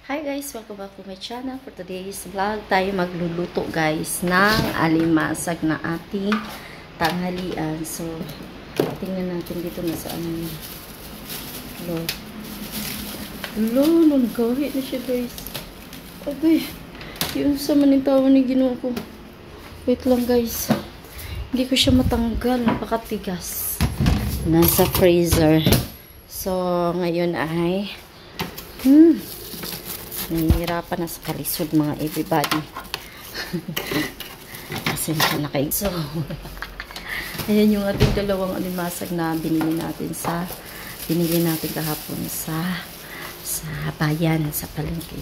Hi guys! Welcome back to my channel. For today's vlog, tayo magluluto guys ng alimasag na ating tanghalian. So, tingnan natin dito na saan yun. Nagkahit na siya guys. Agay, yung sa manintawan ni ginawa ko. Wait lang guys. Hindi ko siya matanggal. Napakatigas. Nasa freezer. So, ngayon ay nahihirapan na sa kalisod mga everybody. Kasi na kayo. So, ayan yung ating dalawang alimasag na binili natin kahapon sa bayan, sa palengke.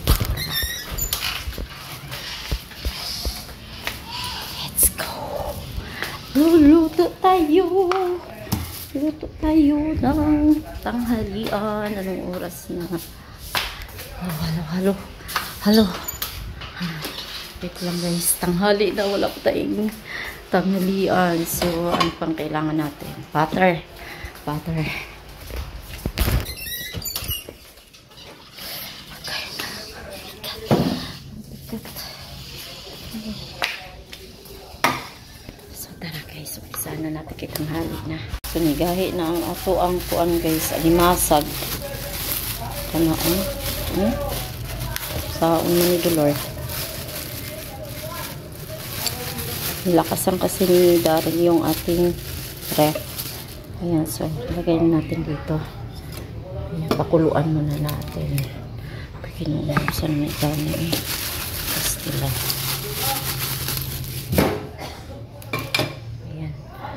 Let's go! Luluto tayo! Luto tayo ng tanghalian. Anong oras na? Halo. Wait lang guys. Tanghali na. Wala pa tayong tanghalian. So, ano pang kailangan natin? Butter. So, tara guys. Umpisa na natin kay tanghali na. So, nigahi na ang ato ang kuan guys. Alimasag. Kanaan. Sa ni Dolor. Nilakasan kasi ni Darren yung ating ref. Ayan, so lagay natin dito. Ayan, pakuluan muna natin. Kinuusan na ito ni Castilla. Ayan.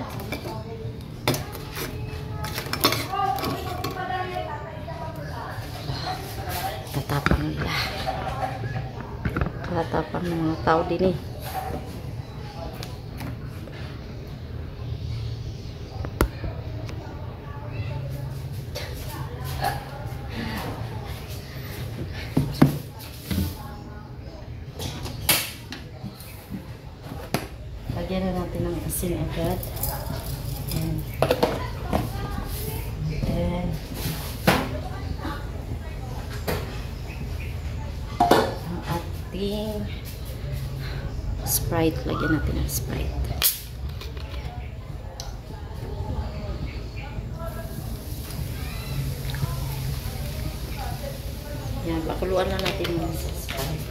Tatapang nila. Tatapang ng mga tao din eh. Lagyan na natin ng asin agad. Ayan. Sprite, lagyan natin ng Sprite. Yan, pakuluan na natin yung Sprite.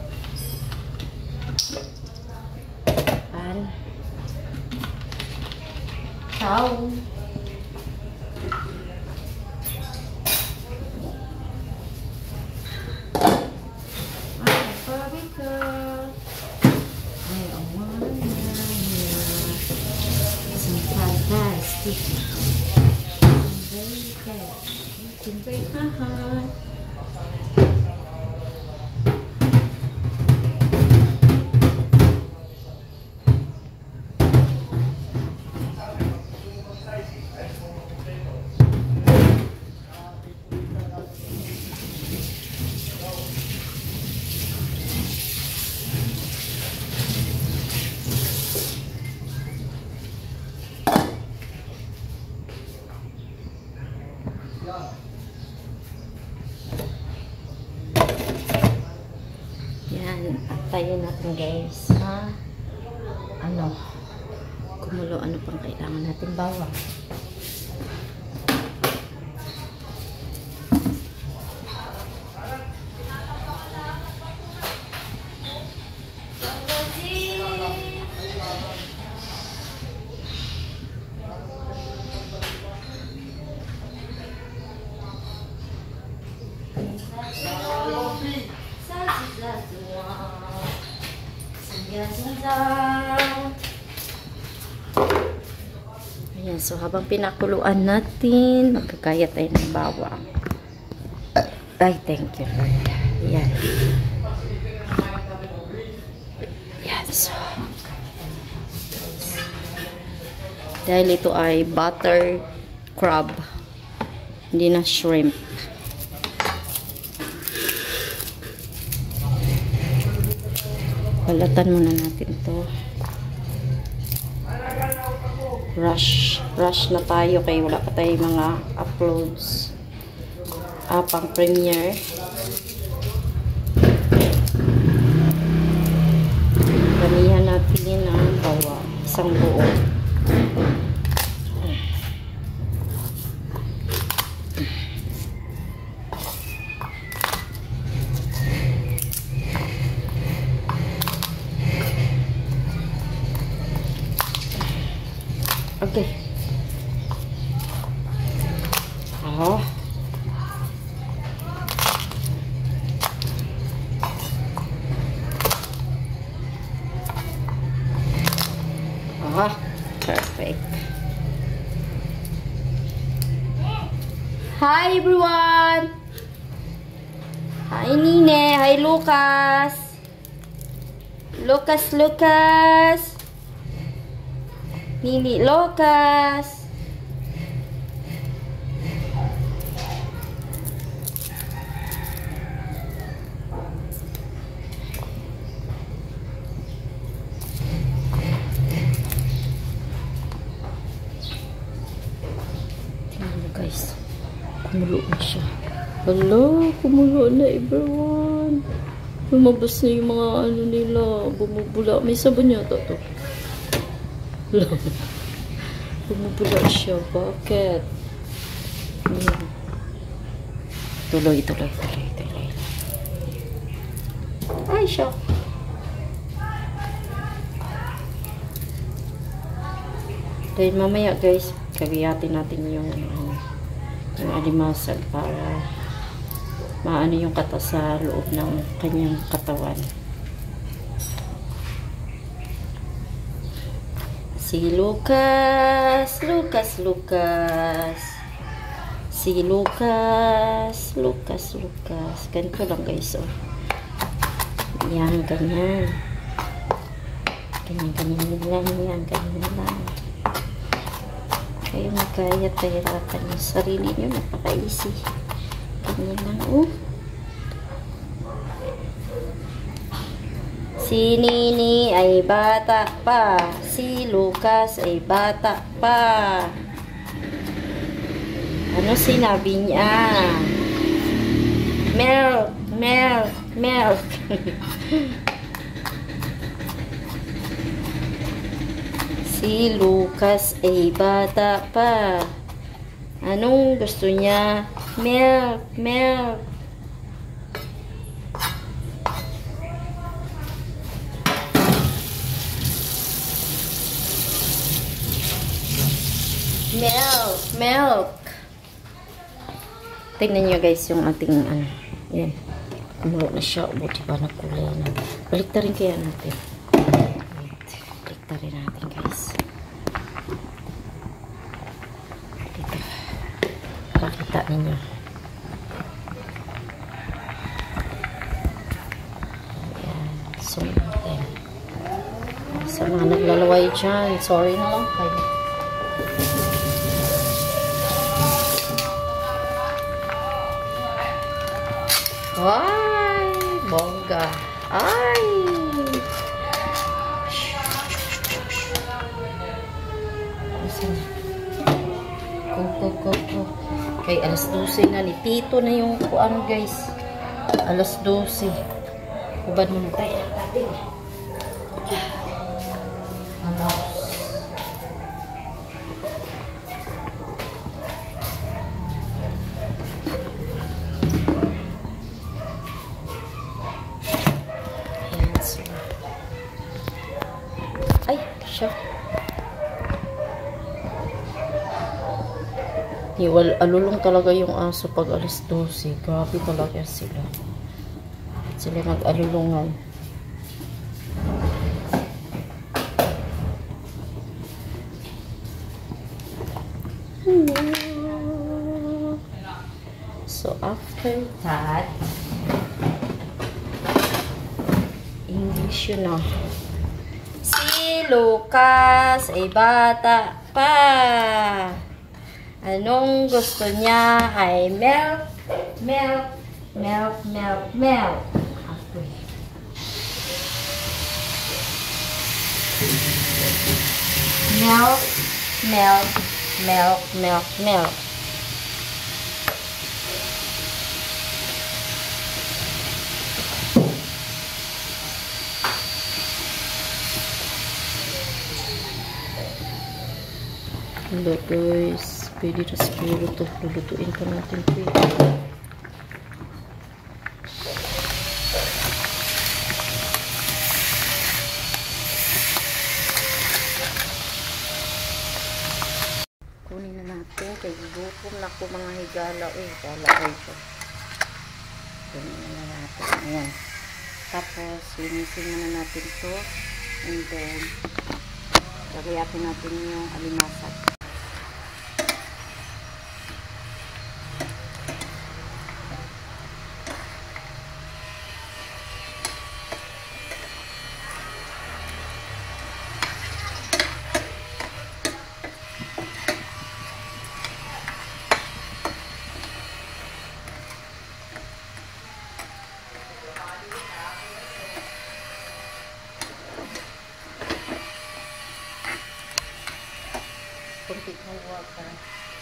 Ciao! Yan, tayo natin guys. Kumulo, ano pang kailangan natin? Bawang. Ayan, so habang pinakuluan natin, magkakaya tayo ng bawang. Ay, thank you Lord. Ayan. Ayan, so dahil ito ay butter crab, hindi na shrimp. Balatan muna natin to. Rush na tayo kaya wala pa tayo mga uploads. Pang premiere. isang buo. Okay. Oh. Ah, perfect. Hi everyone! Hi Nine! Hi Lucas! Lucas! Nini Lucas! Guys, kumulo na siya. Hello, kumulo na everyone. Lumabas na yung mga ano nila, bumubula. May sabon yata to. Bumubula siya. Bakit? Tuloy. Ay, siya. Dahil mamaya guys, kagiyatin natin yung alimasag para maano yung kata sa loob ng kanyang katawan. Si Lucas. Si Lucas. Ganito lang guys, oh. Yan, ganyan. Ganyan lang. Kayo magkaya tahirapan yung sarili nyo. Napaka-easy. Ganyan lang, oh. Si Nini ay bata pa. Si Lucas ay bata pa. Ano sinabi niya? Milk. Si Lucas ay bata pa. Anong gusto niya? Milk. Milk. Tingnan nyo guys yung ating ano. Yan. Kumulo na siya. Buti ba nagkulay na. Baliktarin kaya natin. Baliktarin natin guys. Dito. Pakita ninyo. Ayan. Zoom natin. Sa mga naglalaway dyan. Sorry na lang kayo. Ay, bongga. Ay. Go. Kay alas 12 na ni Tito na yung ano guys. Alas 12. Ubad mo na tayo. Ay, siya. Alulong talaga yung aso pag alas 12. Grabe talaga sila. Sila mag-alulungan. So, after that, English yun na. Si Lucas ay bata pa. Anong gusto niya ay milk. Okay. Milk. Hello guys, pwede na siguro to. Lulutuin pa natin ito. Kunin na natin. Kaya gutom na ako mga higala. Higala kayo siya. Kunin na natin. Ayan. Tapos, linisin na natin ito. And then, lagayakin natin yung alimasag. Kunti ng water.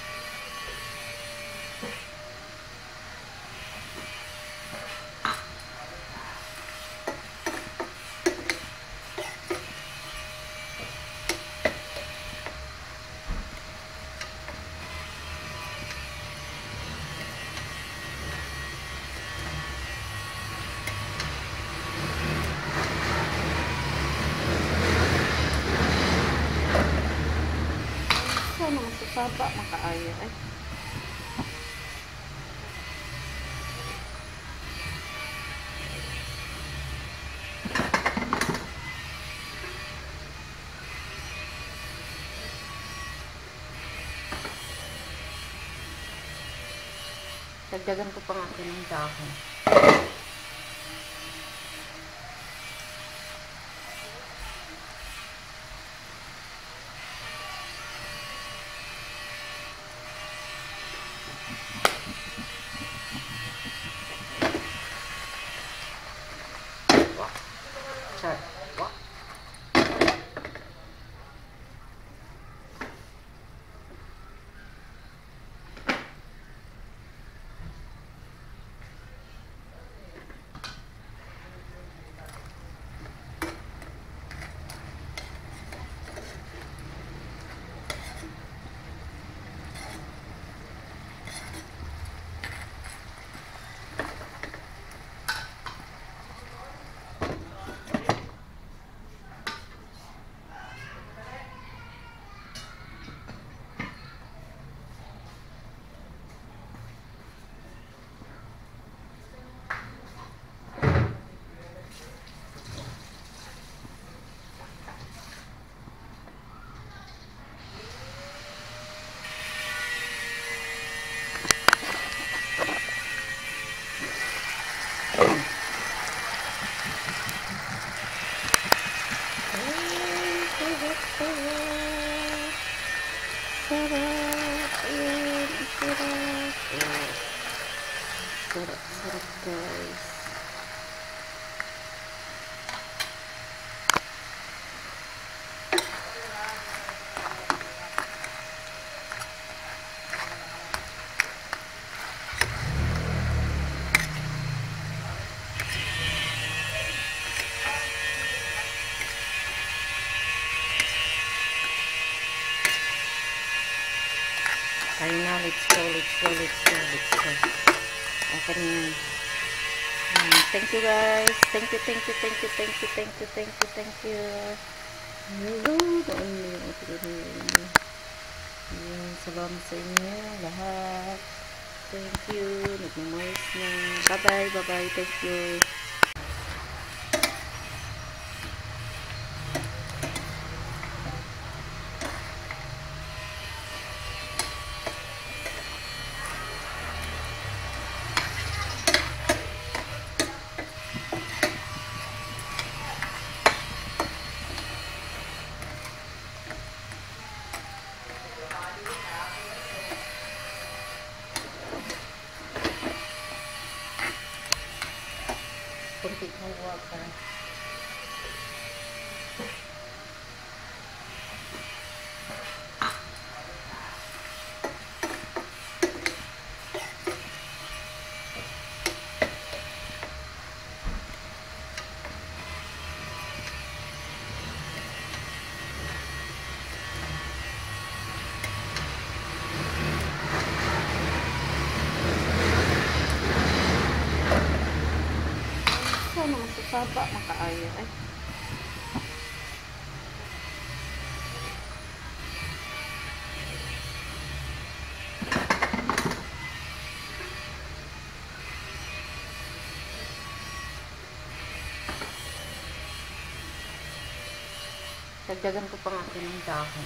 Mga susaba, makaayo ay. Dagdagan ko pa nga ito ng dahon. Sarap guys. Tayo na, let's go. Okay na yan. Thank you guys. Thank you. Salamat sa inyo lahat. Thank you. Nagmamayos na. Bye-bye. Thank you. Kunti ng water. naman sa saba, makaayo. Ay. Dagdagan ko pa nga ng dahon.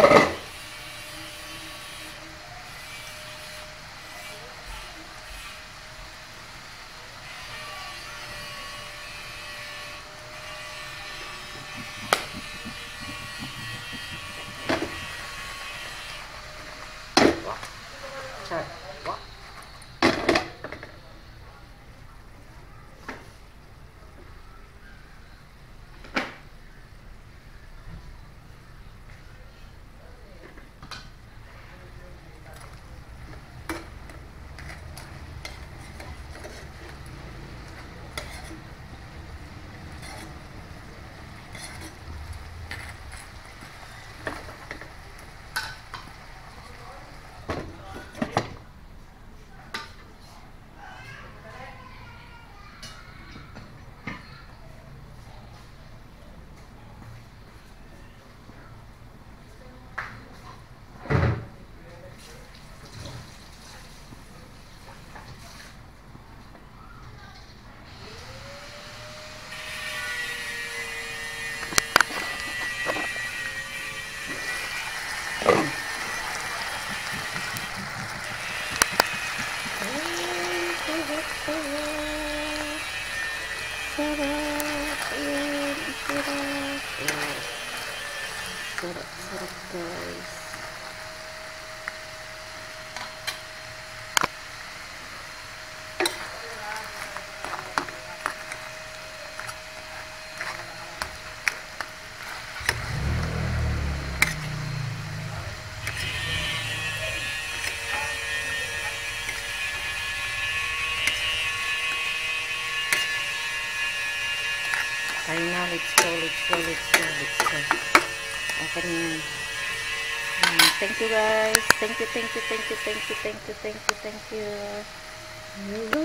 Sarap guys. Kaya na, let's go. Okay na yan. Thank you guys. Thank you. Hello.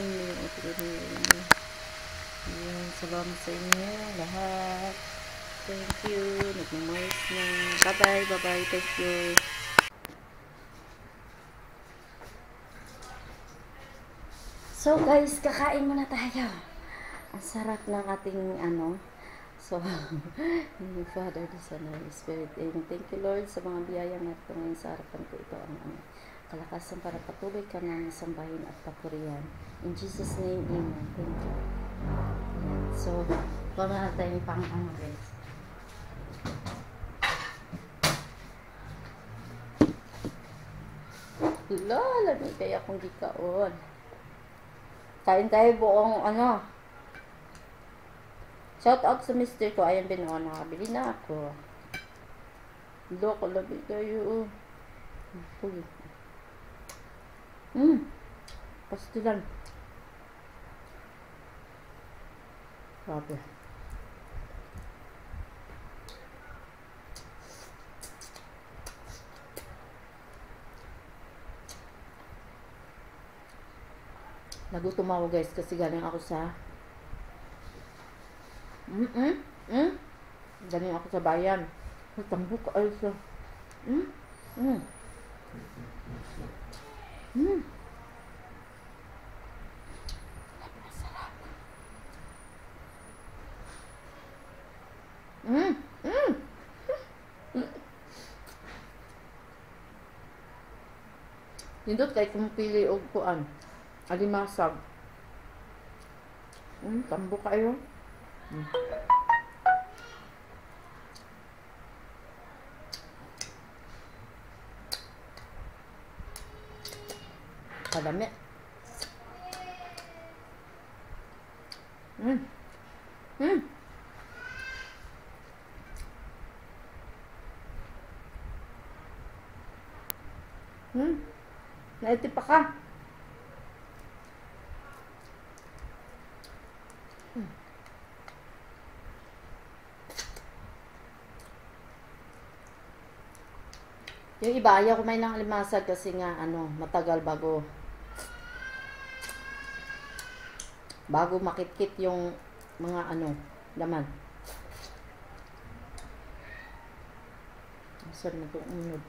Ayan, salamat sa inyo lahat. Thank you. Nagmamayos na. Bye-bye. Thank you. So guys, kakain muna tayo. Ang sarap ng ating So, Father, the Son, and the Spirit. Amen. Thank you, Lord, sa mga biyayang natin ngayon sa harapan ko. Ito ang kalakasan para patuloy ka namin sambahin at papurihan. In Jesus' name, Amen. Thank you. Ayan. So, wala na tayong pang-ano, guys. Lamig kaya kung di kaon. Kain tayo buong Shout out sa mister ko. Ayan din nakabili na ako. Loko, labig kayo. Pugi. Pastilan. Grabe. Nagutom ako guys kasi galing ako sa galing ako sa bayan. Tambok ay sa sarap. Nindot kay kumupili og kuan. Alimasag. Tambok kayo. Kadami. Naiti pa ka. Yung iba, ayaw kumain ng alimasag kasi nga, matagal bago bago makitkit yung mga ano, laman. Saan na itong unod?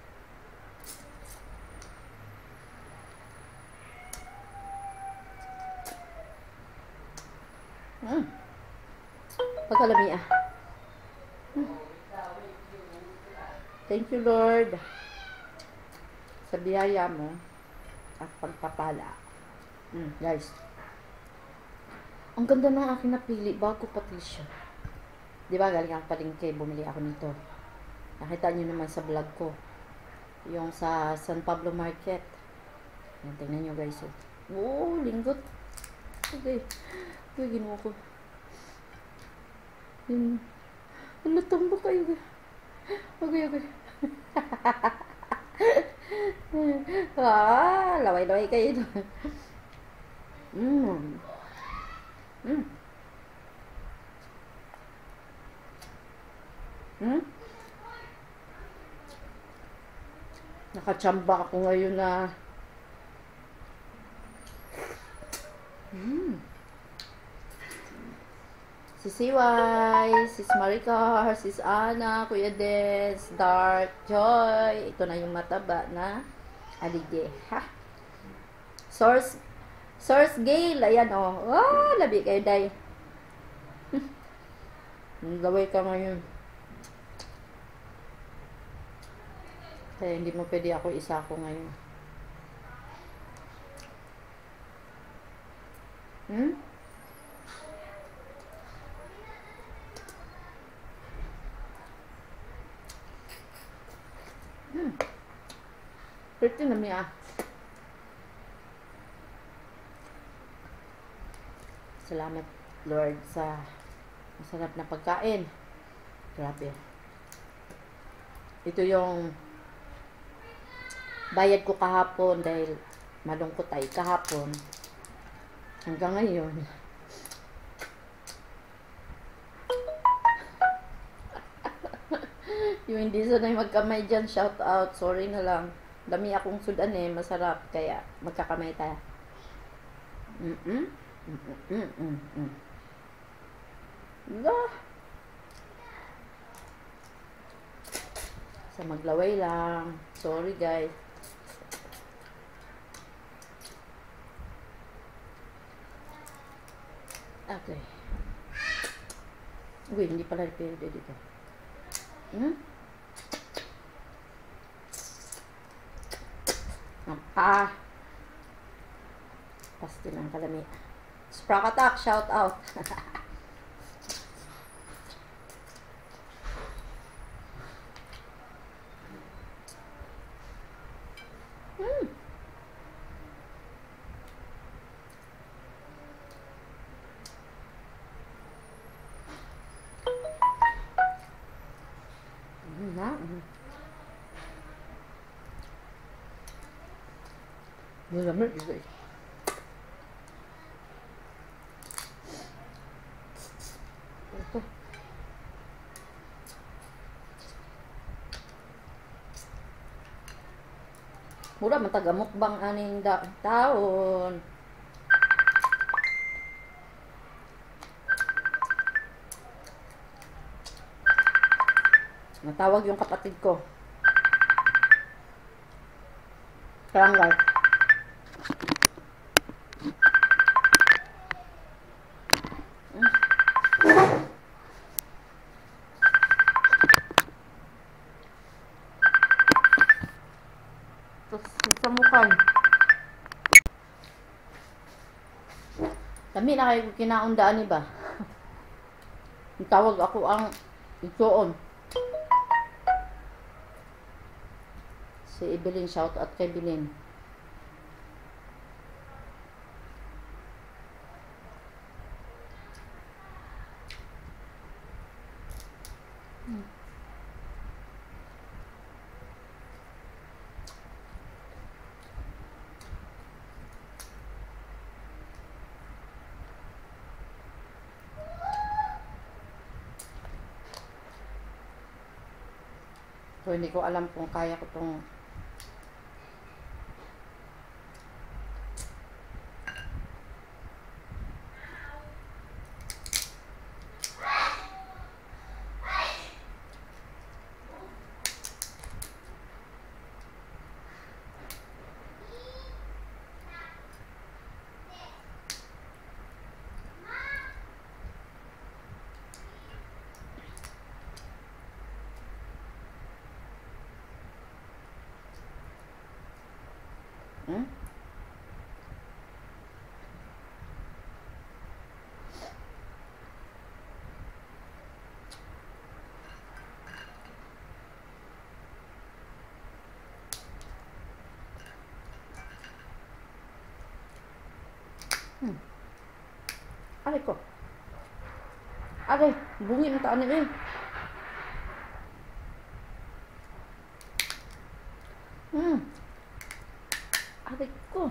Pagkalami ah. Thank you, Lord, sa biyaya mo at pagpapala. Guys, ang ganda ng aking napili, bago pati siya. Diba, galing ako palengke, bumili ako nito. Nakita nyo naman sa vlog ko, yung sa San Pablo Market. Yan, tingnan nyo guys. Oh, linggot. Okay. Okay, ginawa ko. Yung, tumbo kayo. Okay. Laway-laway kayo. Nakachamba ako ngayon na si CY, Sis Maricar, Sis Ana, Kuya Des, Dark, Joy. Ito na yung mataba na alige. Ha? Source Gale. Ayan o. Oh, labi kayo, day. Gaway ka ngayon. Kaya hindi mo pwede ako isa ko ngayon. Pretty na miya. Salamat, Lord, sa masarap na pagkain. Grabe. Ito yung bayad ko kahapon dahil malungkot ay kahapon. Hanggang ngayon. Yung hindi sanay magkamay dyan, shout out. Sorry na lang. Dami akong sudan eh, masarap. Kaya magkakamay tayo. Sa maglaway lang. Sorry guys. Okay. Uy, hindi pala pwede dito. Pasti ng kalami. Sprakatak, shout out. Malamig guys. Ito. Mura man taga mukbang aning taon. Natawag yung kapatid ko. Karanggal. Sa mukhan. Kami na kayo kinaundaan ba? Tawag ako ang itoon. Si Evelyn, shout out kay Evelyn. So, hindi ko alam kung kaya ko itong Hmm? Aray ko. Aray, bungi ng taan nila eh. Aray ko.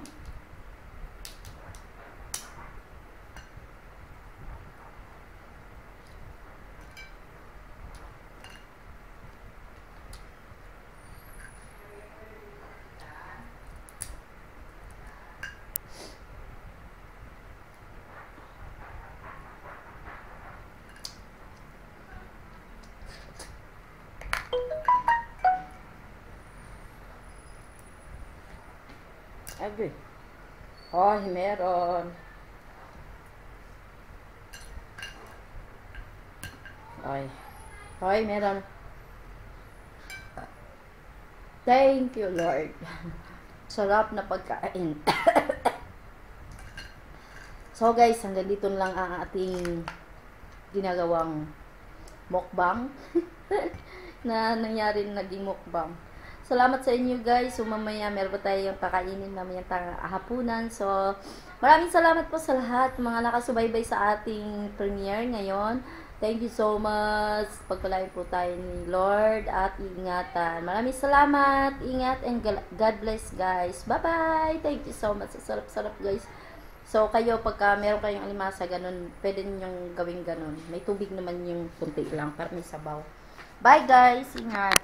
Agay. Ay, meron. Ay, meron. Thank you, Lord. Sarap na pagkain. So guys, hanggang dito lang ang ating ginagawang mukbang na nangyari naging mukbang. Salamat sa inyo guys. So mamaya meron pa tayong pakainin namin yung hapunan. So maraming salamat po sa lahat mga nakasubaybay sa ating premiere ngayon. Thank you so much. Pagpalain po tayo ni Lord at ingatan. Maraming salamat. Ingat and God bless guys. Bye-bye. Thank you so much. Sarap-sarap guys. So kayo pagka meron kayong alimasa ganun, pwede ninyong gawing ganun. May tubig naman yung kunti lang para may sabaw. Bye guys. Ingat.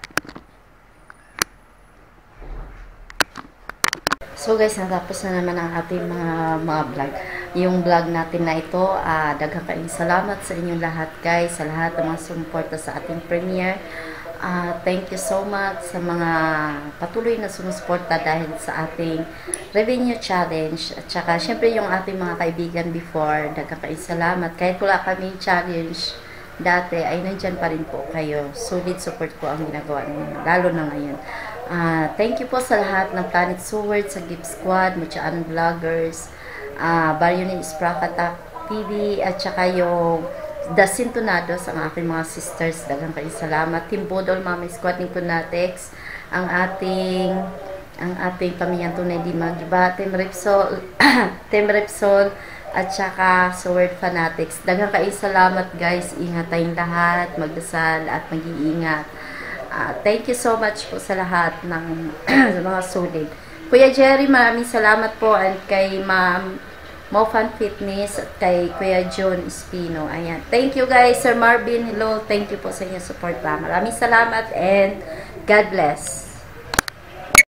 So guys, natapos na naman ang ating mga vlog. Yung vlog natin na ito, daghang kayong salamat sa inyong lahat guys, sa lahat ng mga sumuporta sa ating premiere. Thank you so much sa mga patuloy na sumusuporta dahil sa ating revenue challenge. At saka syempre yung ating mga kaibigan before, daghang kayong salamat. Kahit wala kami challenge dati, ay nandyan pa rin po kayo. Solid support po ang ginagawa ninyo, lalo na ngayon. Thank you po sa lahat ng Planet Sword, sa Gift Squad, Muchaan Vloggers, Barrio ni Isprakata TV, at saka yung The Sintonados, ang aking mga sisters. Daghang kayong salamat. Team Bodol, Mama Squad, ng Kunatex, ang ating pamilyang tunay di magiba, Team Repsol, Team Repsol, at saka Sword Fanatics. Daghang kayong salamat guys. Ingat tayong lahat, magdasal at mag-iingat. Thank you so much po sa lahat ng mga solid. Kuya Jerry, maraming salamat po, and kay Ma'am Mofan Fitness at kay Kuya John Espino. Ayan. Thank you guys. Sir Marvin, hello. Thank you po sa inyong support pa. Maraming salamat and God bless.